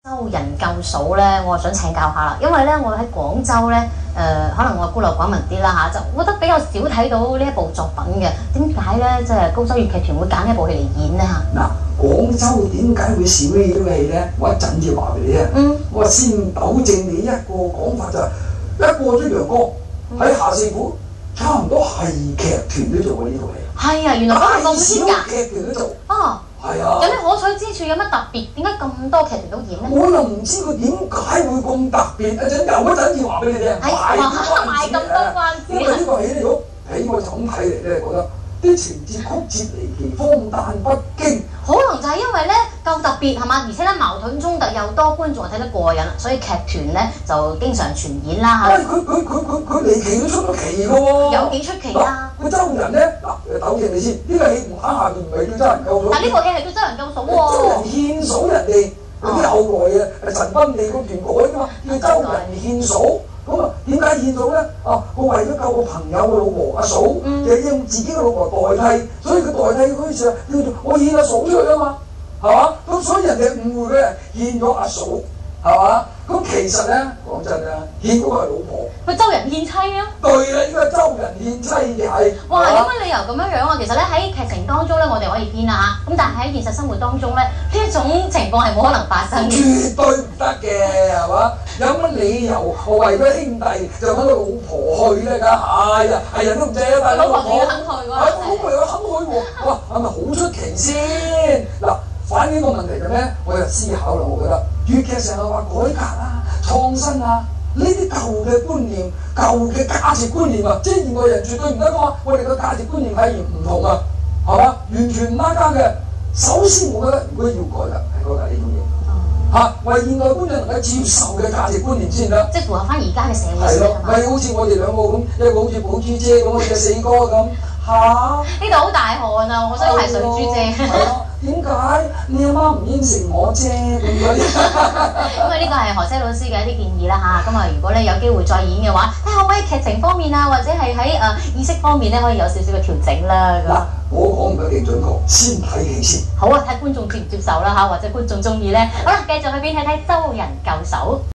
周人救嫂咧，我想請教下啦，因為咧我喺廣州咧，可能我孤陋寡聞啲啦嚇，就我覺得比較少睇到呢一部作品嘅。點解咧？即係高州粵劇團會揀呢一部戲嚟演咧嚇？ 嗱，廣州點解會少呢種戲咧？我一陣要話俾你聽。我先糾正你一個講法就係，一過咗陽江喺下四府，差唔多係劇團都做過呢套戲。 係啊，原來嗰個咁先㗎。 大小劇團都做。哦。係啊， 有咩可取之處？有乜特別？點解咁多劇團都演咧？ 我又唔知佢點解會咁特別。一陣要話俾你聽， 賣咁多關子。 因為呢個戲咧，如果俾我就咁睇嚟咧，覺得啲情節曲折離奇、荒誕不經。 可能就係因為咧夠特別係嘛，而且咧矛盾衝突又多，觀眾睇得過癮，所以劇團咧就經常傳演啦嚇。 佢離奇都出咗奇嘅喎。 有幾出奇啊！ 佢周人咧，糾正你先，呢個戲唔喺下邊唔係叫周人救嫂。 但呢部戲係叫周人救嫂喎。 周人獻嫂人哋，嗰啲後來嘅陳君地個團改噶嘛，叫周人獻嫂。咁啊，點解獻嫂咧？啊，佢為咗救個朋友嘅老婆阿嫂，就用自己嘅老婆代替，所以佢代替嗰陣時叫做我獻阿嫂出去啊嘛，係嘛？咁所以人哋誤會佢獻咗阿嫂，係嘛？咁其實咧，講真啊，獻嗰個係老婆。 佢周人獻妻啊！ 對啦，呢個周人獻妻嘅係。 哇！有乜理由咁樣樣啊？其實咧喺劇情當中咧，我哋可以編啦嚇。咁但係喺現實生活當中咧，呢一種情況係冇可能發生嘅。絕對唔得嘅，係嘛？有乜理由我為咗兄弟就揾個老婆去咧？㗎係啊，係人都唔制啊，大佬。 老婆仲要肯去喎。 係老婆又肯去喎。哇，係咪好出奇先？嗱，反映個問題係咩？我就思考啦，我覺得粵劇成日話改革啊、創新啊。呢啲舊嘅觀念、舊嘅價值觀念啊，即係現代人絕對唔得講，我哋嘅價值觀念係唔同啊，係嘛？完全唔拉更嘅。首先，我覺得如果要改革，係改革呢種嘢嚇，為現代觀眾能夠接受嘅價值觀念先得。 即係符合翻而家嘅社會先係咯，咪好似我哋兩個咁，一個好似寶珠姐咁，我哋嘅四哥咁嚇。 呢度好大汗啊！我想係水珠姐。 點解你阿媽唔應承我啫？咁嗰啲， 因為呢個係何西老師嘅一啲建議啦嚇。咁啊，如果咧有機會再演嘅話，睇下可唔可以劇情方面啊，或者係喺意識方面咧，可以有少少嘅調整啦。嗱， 我講唔一定準確，先睇戲先。 好啊，睇觀眾接唔接受啦嚇，或者觀眾中意咧。好啦，繼續去邊睇睇周人救嫂。